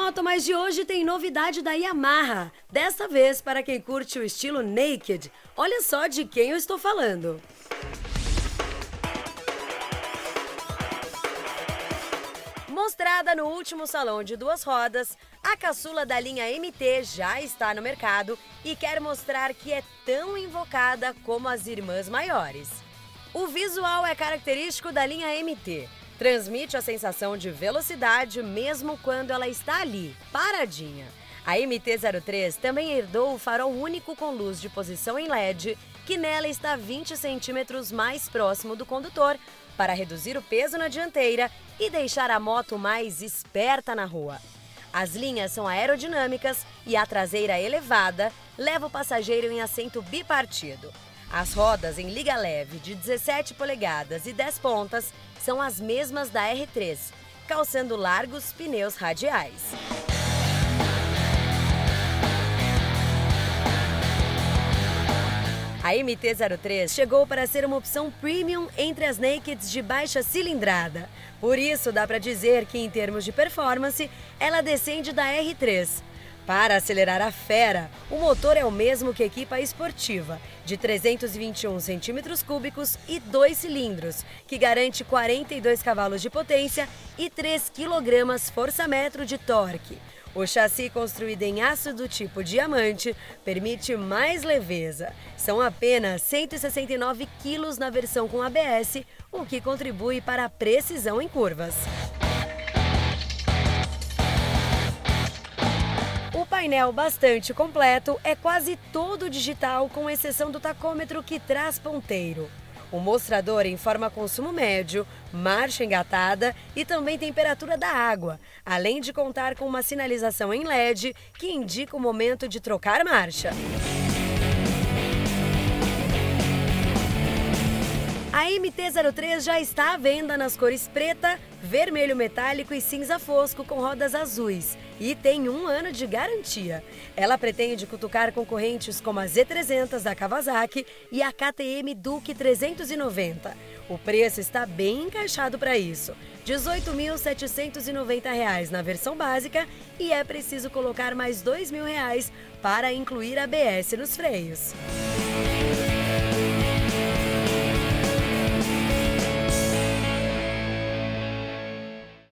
moto, mas de hoje tem novidade da Yamaha. Desta vez para quem curte o estilo naked. Olha só de quem eu estou falando. Mostrada no último salão de duas rodas, a caçula da linha MT já está no mercado e quer mostrar que é tão invocada como as irmãs maiores. O visual é característico da linha MT. Transmite a sensação de velocidade mesmo quando ela está ali, paradinha. A MT-03 também herdou o farol único com luz de posição em LED, que nela está 20 centímetros mais próximo do condutor, para reduzir o peso na dianteira e deixar a moto mais esperta na rua. As linhas são aerodinâmicas e a traseira elevada leva o passageiro em assento bipartido. As rodas em liga leve de 17 polegadas e 10 pontas são as mesmas da R3, calçando largos pneus radiais. A MT-03 chegou para ser uma opção premium entre as nakeds de baixa cilindrada. Por isso, dá para dizer que, em termos de performance, ela descende da R3. Para acelerar a fera, o motor é o mesmo que equipa a esportiva, de 321 centímetros cúbicos e 2 cilindros, que garante 42 cavalos de potência e 3 kgfm de torque. O chassi construído em aço do tipo diamante permite mais leveza. São apenas 169 quilos na versão com ABS, o que contribui para a precisão em curvas. O painel bastante completo é quase todo digital, com exceção do tacômetro que traz ponteiro. O mostrador informa consumo médio, marcha engatada e também temperatura da água, além de contar com uma sinalização em LED que indica o momento de trocar marcha. A MT-03 já está à venda nas cores preta, vermelho metálico e cinza fosco com rodas azuis e tem 1 ano de garantia. Ela pretende cutucar concorrentes como a Z300 da Kawasaki e a KTM Duke 390. O preço está bem encaixado para isso, R$ 18.790 na versão básica, e é preciso colocar mais R$ 2.000 para incluir ABS nos freios.